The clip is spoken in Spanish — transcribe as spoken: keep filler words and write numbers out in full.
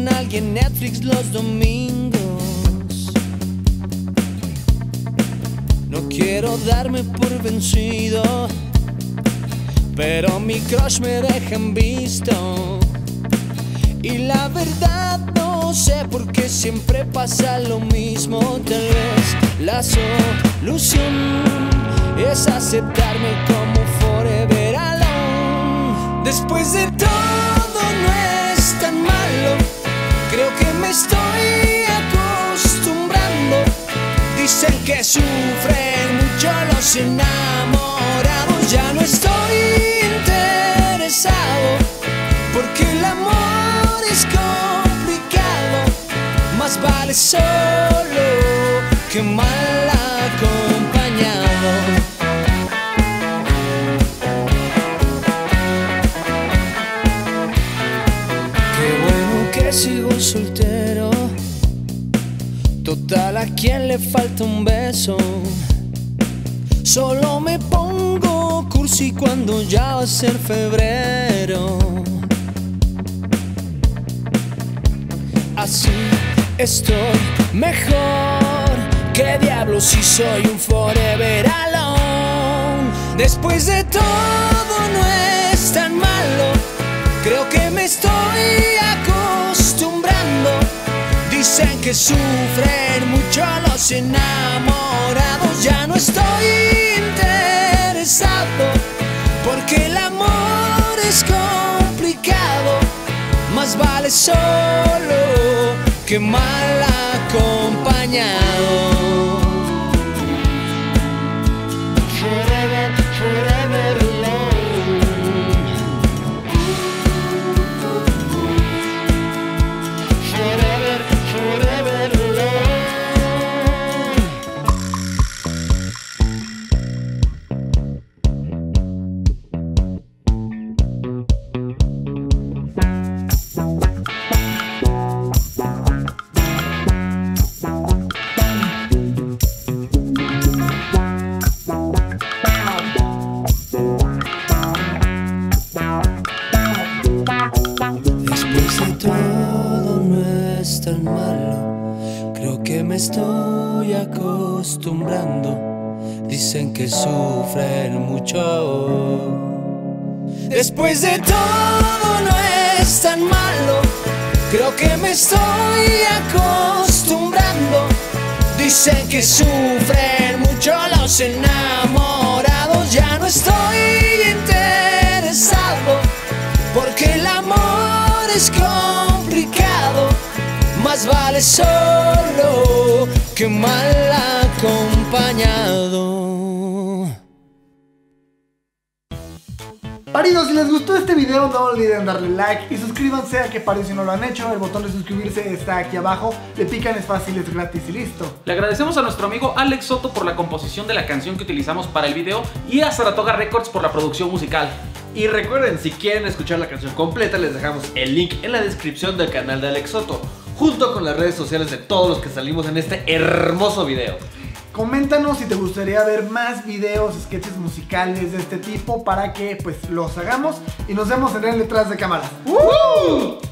con alguien Netflix los domingos. No quiero darme por vencido, pero mi crush me deja en visto. Y la verdad no sé por qué siempre pasa lo mismo. Tal vez la solución es aceptarme como forever alone. Después de todo no es tan malo, creo que me estoy acostumbrando. Dicen que sufren mucho los enamorados. Ya no estoy interesado, porque el amor es complicado. Más vale solo que mal acompañado. Qué bueno que sigo soltero. Total, ¿a quién le falta un beso? Solo me pongo cursi cuando ya va a ser febrero. Así estoy mejor. ¿Qué diablos si soy un forever alone? Después de todo no es tan malo, creo que me estoy acostumbrando. Dicen que sufren mucho los enamorados. Ya no estoy interesado, porque el amor es complicado. Más vale solo que mal acompañado. Forever, forever alone. Forever, forever alone. Después de todo no es tan malo, creo que me estoy acostumbrando. Dicen que sufren mucho. Después de todo no es tan malo, creo que me estoy acostumbrando. Dicen que sufren mucho los enamorados. Ya no estoy interesado, porque el amor es complicado. Más vale solo que mal acompañado. Paridos, si les gustó este video no olviden darle like y suscríbanse a Que Parió si no lo han hecho. El botón de suscribirse está aquí abajo, le pican, es fácil, es gratis y listo. Le agradecemos a nuestro amigo Alex Soto por la composición de la canción que utilizamos para el video y a Saratoga Records por la producción musical. Y recuerden, si quieren escuchar la canción completa, les dejamos el link en la descripción del canal de Alex Soto, junto con las redes sociales de todos los que salimos en este hermoso video. Coméntanos si te gustaría ver más videos, sketches musicales de este tipo para que pues los hagamos, y nos vemos en el detrás de cámaras. ¡Uh!